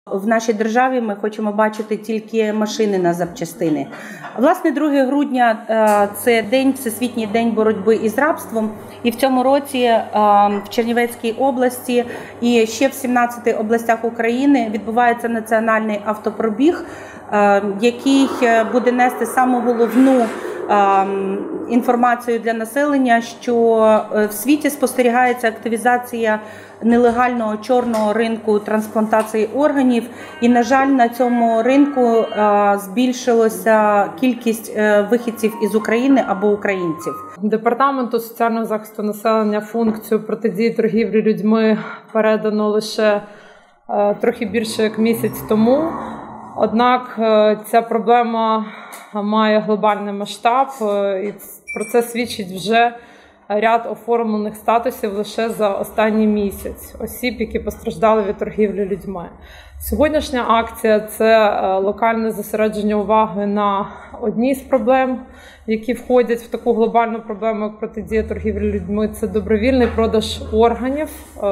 В нашій державі ми хочемо бачити тільки машини на запчастини. Власне, 2 грудня – це Всесвітній день боротьби із рабством. І в цьому році в Чернівецькій області і ще в 17 областях України відбувається національний автопробіг, який буде нести саму головну інформацію для населення, що в світі спостерігається активізація нелегального чорного ринку трансплантації органів. І, на жаль, на цьому ринку збільшилася кількість вихідців із України або українців. Департаменту соціального захисту населення функцію протидії торгівлі людьми передано лише трохи більше як місяць тому. Однак ця проблема має глобальний масштаб, і про це свідчить вже ряд оформлених статусів лише за останній місяць осіб, які постраждали від торгівлі людьми. Сьогоднішня акція – це локальне зосередження уваги на одній з проблем, які входять в таку глобальну проблему, як протидія торгівлі людьми. Це добровільний продаж органів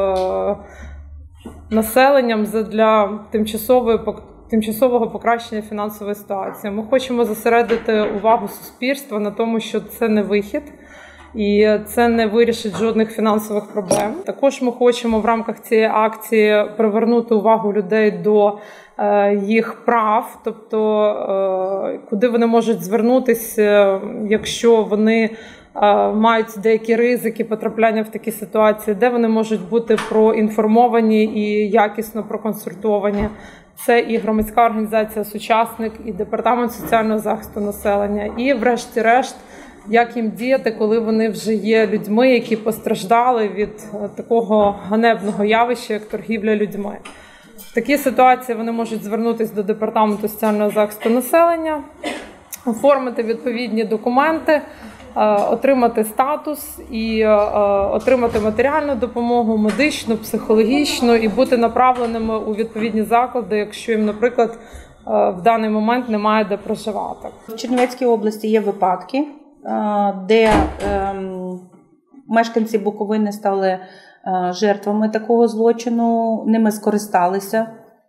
населенням для тимчасового покращення фінансової ситуації. Ми хочемо зосередити увагу суспільства на тому, що це не вихід і це не вирішить жодних фінансових проблем. Також ми хочемо в рамках цієї акції привернути увагу людей до їх прав, тобто куди вони можуть звернутися, якщо вони мають деякі ризики потрапляння в такі ситуації, де вони можуть бути проінформовані і якісно проконсультовані. Це і громадська організація «Сучасник», і Департамент соціального захисту населення, і врешті-решт, як їм діяти, коли вони вже є людьми, які постраждали від такого ганебного явища, як торгівля людьми. В такій ситуації вони можуть звернутися до Департаменту соціального захисту населення, оформити відповідні документи, отримати статус і отримати матеріальну допомогу, медичну, психологічну і бути направленими у відповідні заклади, якщо їм, наприклад, в даний момент немає де проживати. В Чернівецькій області є випадки, де мешканці Буковини стали жертвами такого злочину, ними скористалися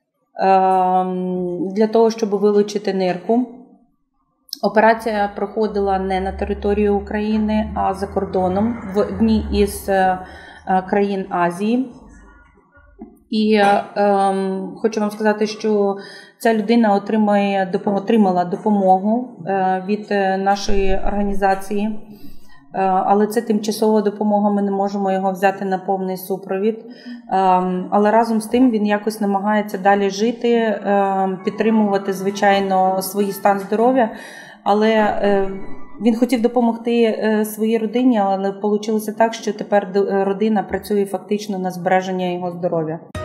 для того, щоб вилучити нирку. Операція проходила не на території України, а за кордоном, в одній із країн Азії. І хочу вам сказати, що ця людина отримала допомогу від нашої організації, але це тимчасова допомога, ми не можемо його взяти на повний супровід. Але разом з тим він якось намагається далі жити, підтримувати, звичайно, свій стан здоров'я. Але він хотів допомогти своїй родині, але вийшло так, що тепер родина працює фактично на збереження його здоров'я.